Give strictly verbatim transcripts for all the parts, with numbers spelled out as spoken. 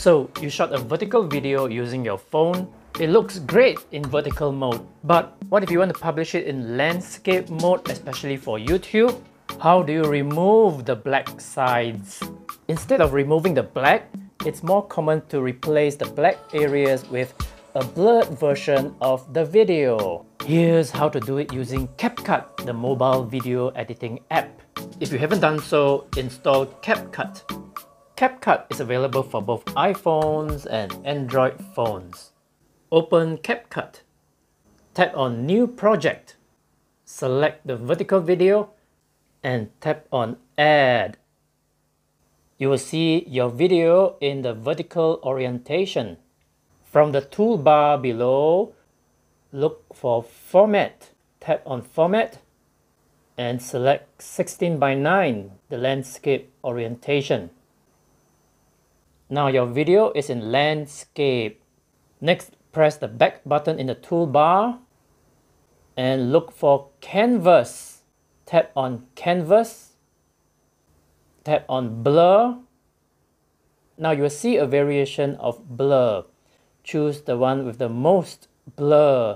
So you shot a vertical video using your phone. It looks great in vertical mode, but what if you want to publish it in landscape mode, especially for YouTube? How do you remove the black sides? Instead of removing the black, it's more common to replace the black areas with a blurred version of the video. Here's how to do it using Capcut, the mobile video editing app. If you haven't done so, install Capcut. Capcut is available for both iPhones and Android phones. Open Capcut. Tap on New Project. Select the vertical video and tap on Add. You will see your video in the vertical orientation. From the toolbar below, look for Format. Tap on Format and select sixteen by nine, the landscape orientation. Now your video is in landscape. Next, press the back button in the toolbar and look for Canvas. Tap on Canvas. Tap on Blur. Now you will see a variation of blur. Choose the one with the most blur.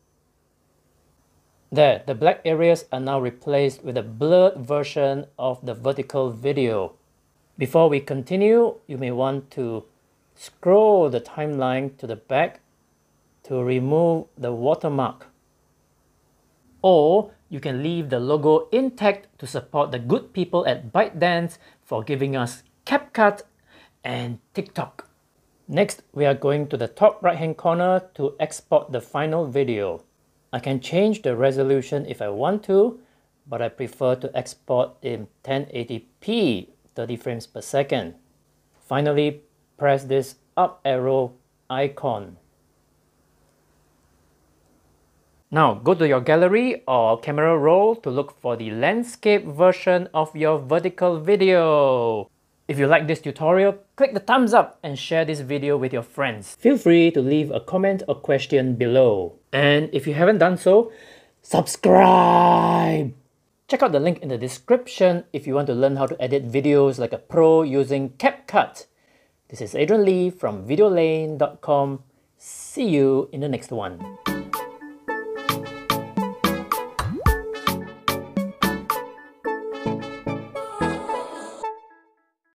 There, the black areas are now replaced with a blurred version of the vertical video. Before we continue, you may want to scroll the timeline to the back to remove the watermark. Or you can leave the logo intact to support the good people at ByteDance for giving us Capcut and TikTok. Next, we are going to the top right hand corner to export the final video. I can change the resolution if I want to, but I prefer to export in ten eighty p, thirty frames per second. Finally, press this up arrow icon. Now go to your gallery or camera roll to look for the landscape version of your vertical video. If you like this tutorial, click the thumbs up and share this video with your friends. Feel free to leave a comment or question below. And if you haven't done so, subscribe! Check out the link in the description if you want to learn how to edit videos like a pro using Capcut. This is Adrian Lee from video lane dot com. See you in the next one.